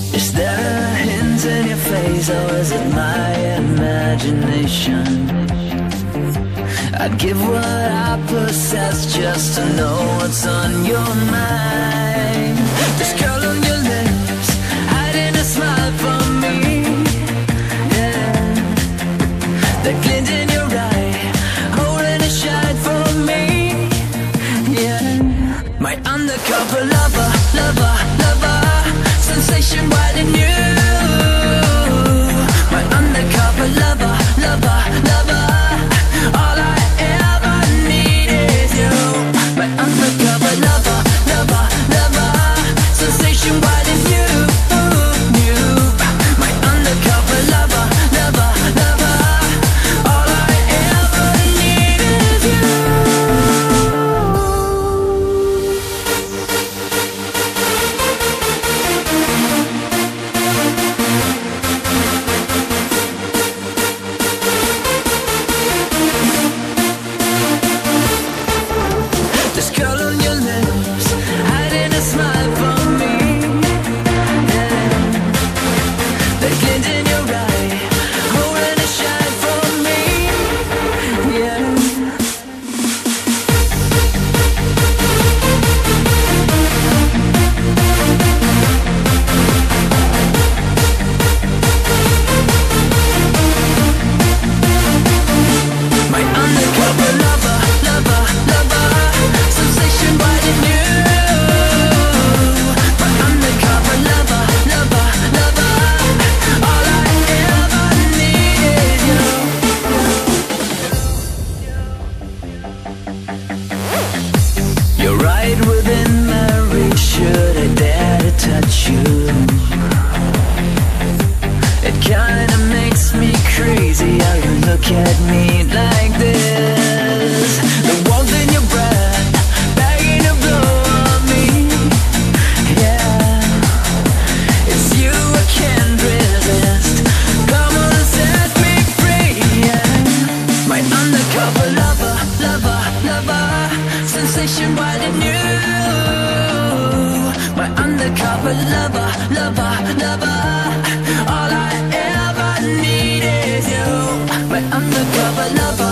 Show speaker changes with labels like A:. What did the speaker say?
A: Is there a hint in your face, or is it my imagination? I'd give what I possess just to know what's on your mind. This curl on your lips, hiding a smile from me, yeah. The glint in your eye, holding a shine for me, yeah. My undercover lover, lover, lover, sensation wide in you. My undercover lover, lover, lover, all I ever need is you. My undercover lover, lover, lover, sensation wide in you, you. My undercover lover, lover, lover, all I ever need is you. This curl on your lips, hiding a smile from me, yeah. The glint in your eye, holding a shine for me, yeah. My undercover lover, lover, lover, sensation wide in you. My undercover lover, lover, lover, all I ever need is you. You're right within my reach, should I dare to touch you? It kinda makes me crazy how you look at me like this. The warmth in your breath, begging to blow on me, yeah. It's you I can't resist. Come on and set me free, yeah. My undercover lover, lover, lover, sensation wide in you. My undercover lover, lover, lover, all I ever need is you. My undercover lover,